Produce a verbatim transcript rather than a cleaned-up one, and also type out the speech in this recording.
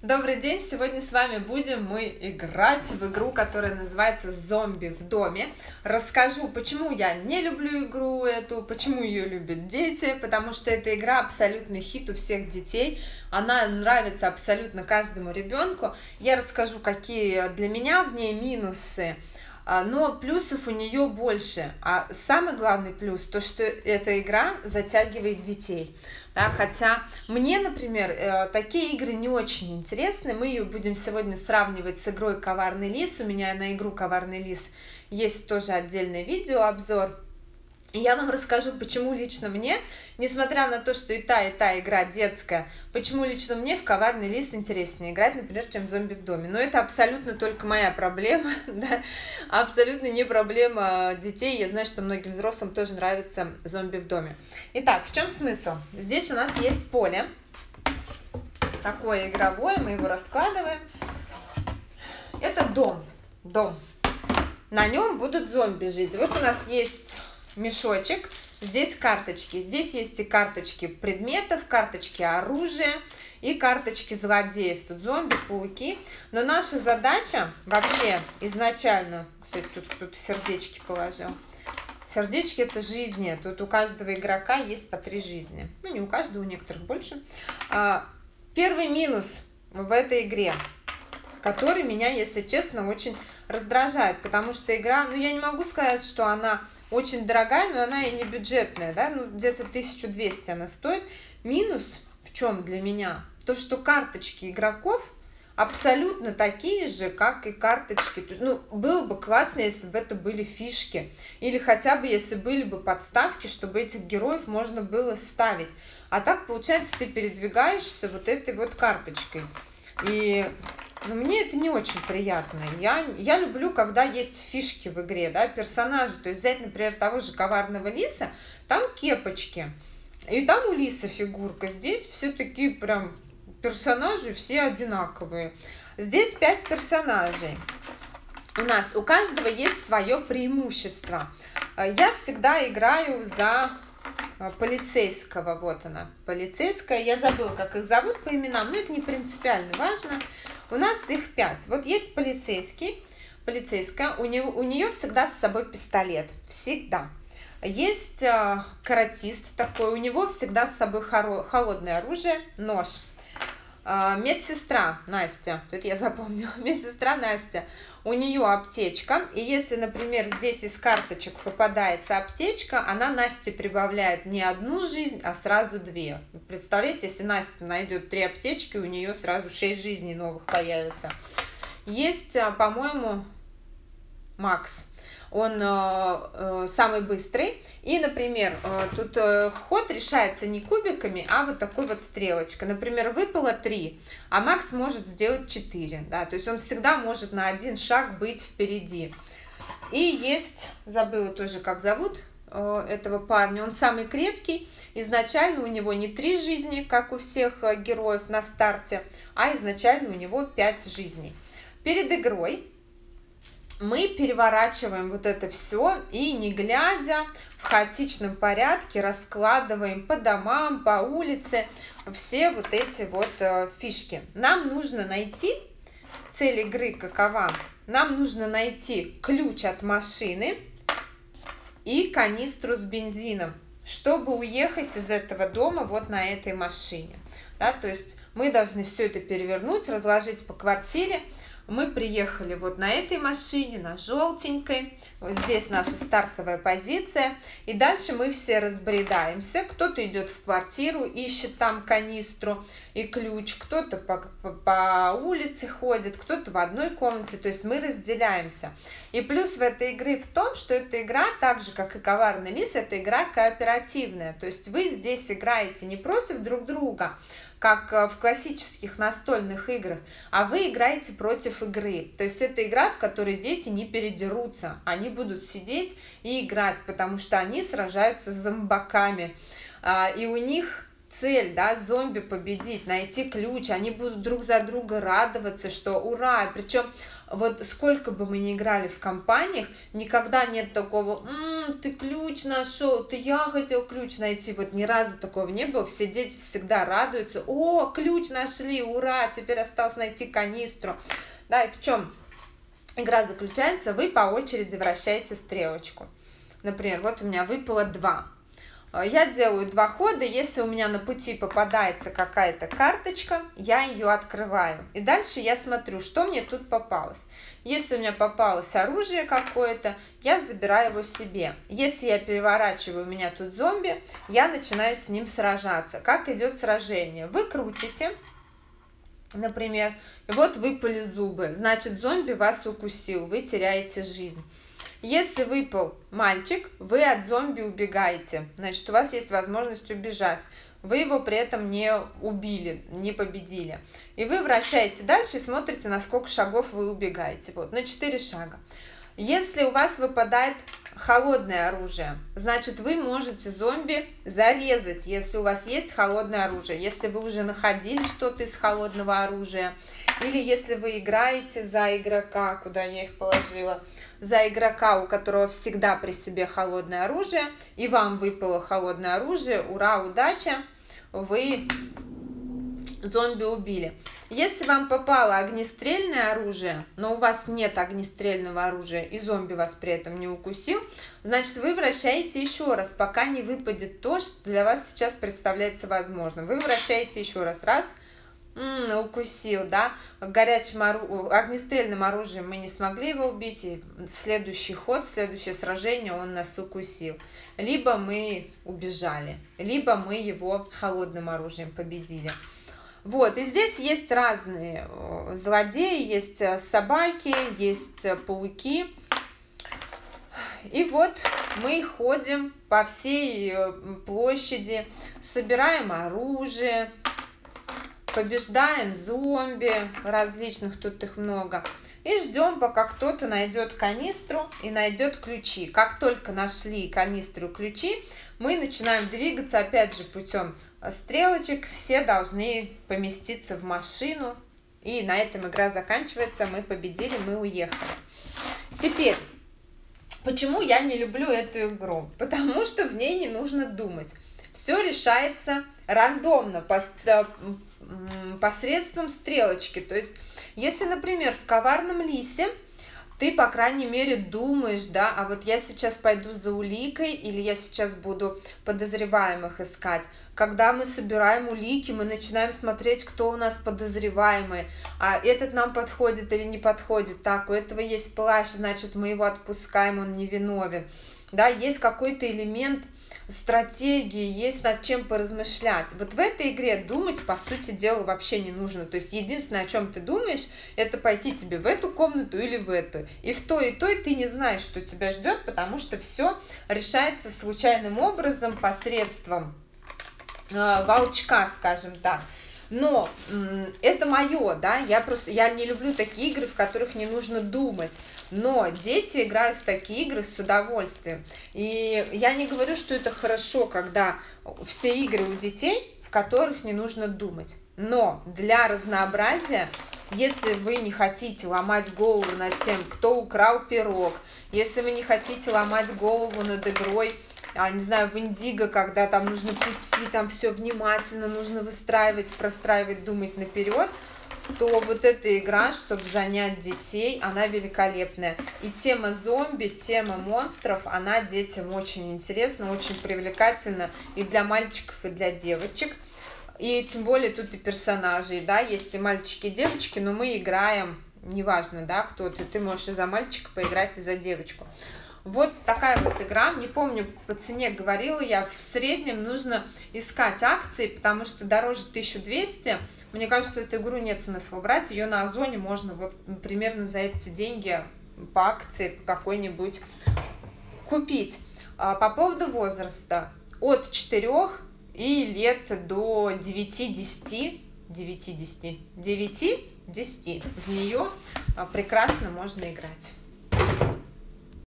Добрый день! Сегодня с вами будем мы играть в игру, которая называется «Зомби в доме». Расскажу, почему я не люблю игру эту, почему ее любят дети, потому что эта игра абсолютный хит у всех детей. Она нравится абсолютно каждому ребенку. Я расскажу, какие для меня в ней минусы. Но плюсов у нее больше. А самый главный плюс, то что эта игра затягивает детей. Да, хотя мне, например, такие игры не очень интересны. Мы ее будем сегодня сравнивать с игрой «Коварный лис». У меня на игру «Коварный лис» есть тоже отдельный видеообзор. И я вам расскажу, почему лично мне, несмотря на то, что и та, и та игра детская, почему лично мне в «Коварный лис» интереснее играть, например, чем «Зомби в доме». Но это абсолютно только моя проблема, да? Абсолютно не проблема детей. Я знаю, что многим взрослым тоже нравится «Зомби в доме». Итак, в чем смысл? Здесь у нас есть поле, такое игровое, мы его раскладываем. Это дом, дом. На нем будут зомби жить. Вот у нас есть мешочек, здесь карточки, здесь есть и карточки предметов, карточки оружия и карточки злодеев, тут зомби, пауки. Но наша задача вообще изначально, кстати, тут, тут сердечки положил, сердечки это жизни, тут у каждого игрока есть по три жизни, ну не у каждого, у некоторых больше. Первый минус в этой игре, который меня, если честно, очень раздражает, потому что игра, ну я не могу сказать, что она очень дорогая, но она и не бюджетная, да, ну где-то тысячу двести она стоит. Минус в чем для меня? То, что карточки игроков абсолютно такие же, как и карточки. То есть, ну, было бы классно, если бы это были фишки, или хотя бы если были бы подставки, чтобы этих героев можно было ставить. А так, получается, ты передвигаешься вот этой вот карточкой. И но мне это не очень приятно. Я, я люблю, когда есть фишки в игре, да, персонажи. То есть взять, например, того же «Коварного лиса», там кепочки. И там у лиса фигурка. Здесь все такие прям персонажи, все одинаковые. Здесь пять персонажей. У нас у каждого есть свое преимущество. Я всегда играю за полицейского. Вот она, полицейская. Я забыла, как их зовут по именам, но это не принципиально важно. У нас их пять. Вот есть полицейский, полицейская, у, него, у нее всегда с собой пистолет, всегда. Есть э, каратист такой, у него всегда с собой хоро, холодное оружие, нож. Э, медсестра Настя, тут я запомнила, медсестра Настя, у нее аптечка, и если, например, здесь из карточек попадается аптечка, она Насте прибавляет не одну жизнь, а сразу две. Представляете, если Настя найдет три аптечки, у нее сразу шесть жизней новых появится. Есть, по-моему, Макс. Он э, э, самый быстрый. И, например, э, тут э, ход решается не кубиками, а вот такой вот стрелочкой. Например, выпало три, а Макс может сделать четыре. Да? То есть он всегда может на один шаг быть впереди. И есть, забыла тоже, как зовут э, этого парня, он самый крепкий. Изначально у него не три жизни, как у всех э, героев на старте, а изначально у него пять жизней. Перед игрой мы переворачиваем вот это все и, не глядя, в хаотичном порядке раскладываем по домам, по улице все вот эти вот э, фишки. Нам нужно найти, цель игры какова? Нам нужно найти ключ от машины и канистру с бензином, чтобы уехать из этого дома вот на этой машине. Да, то есть мы должны все это перевернуть, разложить по квартире. Мы приехали вот на этой машине, на желтенькой. Вот здесь наша стартовая позиция. И дальше мы все разбредаемся. Кто-то идет в квартиру, ищет там канистру и ключ. Кто-то по, по, по улице ходит, кто-то в одной комнате. То есть мы разделяемся. И плюс в этой игре в том, что эта игра, так же как и «Коварный лис», это игра кооперативная. То есть вы здесь играете не против друг друга, как в классических настольных играх, а вы играете против игры. То есть это игра, в которой дети не передерутся, они будут сидеть и играть, потому что они сражаются с зомбаками, и у них цель, да, зомби победить, найти ключ, они будут друг за друга радоваться, что ура, причем вот сколько бы мы ни играли в компаниях, никогда нет такого, м-м, ты ключ нашел, ты я хотел ключ найти, вот ни разу такого не было, все дети всегда радуются, о, ключ нашли, ура, теперь осталось найти канистру, да, и в чем игра заключается, вы по очереди вращаете стрелочку, например, вот у меня выпало два. Я делаю два хода, если у меня на пути попадается какая-то карточка, я ее открываю. И дальше я смотрю, что мне тут попалось. Если у меня попалось оружие какое-то, я забираю его себе. Если я переворачиваю, у меня тут зомби, я начинаю с ним сражаться. Как идет сражение? Вы крутите, например, и вот выпали зубы, значит зомби вас укусил, вы теряете жизнь. Если выпал мальчик, вы от зомби убегаете, значит у вас есть возможность убежать, вы его при этом не убили, не победили. И вы вращаете дальше и смотрите, на сколько шагов вы убегаете, вот, на четыре шага. Если у вас выпадает холодное оружие, значит вы можете зомби зарезать, если у вас есть холодное оружие, если вы уже находили что-то из холодного оружия, или если вы играете за игрока, куда я их положила, за игрока, у которого всегда при себе холодное оружие, и вам выпало холодное оружие, ура, удача, вы зомби убили. Если вам попало огнестрельное оружие, но у вас нет огнестрельного оружия, и зомби вас при этом не укусил, значит вы вращаете еще раз, пока не выпадет то, что для вас сейчас представляется возможным. Вы вращаете еще раз, раз, М-м, укусил, да, горячим ору... огнестрельным оружием мы не смогли его убить, и в следующий ход, в следующее сражение он нас укусил. Либо мы убежали, либо мы его холодным оружием победили. Вот, и здесь есть разные злодеи, есть собаки, есть пауки. И вот мы ходим по всей площади, собираем оружие, побеждаем зомби различных, тут их много, и ждем, пока кто-то найдет канистру и найдет ключи. Как только нашли канистру, ключи, мы начинаем двигаться, опять же, путем стрелочек, все должны поместиться в машину, и на этом игра заканчивается, мы победили, мы уехали. Теперь, почему я не люблю эту игру? Потому что в ней не нужно думать. Все решается рандомно, посредством стрелочки. То есть, если, например, в коварном лисе ты, по крайней мере, думаешь, да, а вот я сейчас пойду за уликой, или я сейчас буду подозреваемых искать. Когда мы собираем улики, мы начинаем смотреть, кто у нас подозреваемый, а этот нам подходит или не подходит. Так, у этого есть плащ, значит, мы его отпускаем, он невиновен. Да, есть какой-то элемент стратегии, есть над чем поразмышлять. Вот в этой игре думать, по сути дела, вообще не нужно. То есть единственное, о чем ты думаешь, это пойти тебе в эту комнату или в эту. И в той и той ты не знаешь, что тебя ждет, потому что все решается случайным образом посредством э, волчка, скажем так. Но это мое, да, я просто, я не люблю такие игры, в которых не нужно думать. Но дети играют в такие игры с удовольствием. И я не говорю, что это хорошо, когда все игры у детей, в которых не нужно думать. Но для разнообразия, если вы не хотите ломать голову над тем, кто украл пирог, если вы не хотите ломать голову над игрой, а, не знаю, в Индиго, когда там нужно пути, там все внимательно, нужно выстраивать, простраивать, думать наперед, то вот эта игра, чтобы занять детей, она великолепная. И тема зомби, тема монстров, она детям очень интересна, очень привлекательна и для мальчиков, и для девочек. И тем более тут и персонажи, да, есть и мальчики, и девочки, но мы играем, неважно, да, кто ты, ты можешь и за мальчика поиграть, и за девочку. Вот такая вот игра, не помню, по цене говорила я, в среднем нужно искать акции, потому что дороже тысяча двести. Мне кажется, эту игру нет смысла брать, ее на Озоне можно вот примерно за эти деньги по акции какой-нибудь купить. По поводу возраста, от четырёх и лет до девяти-десяти, девяти-десяти, девяти-десяти в нее прекрасно можно играть.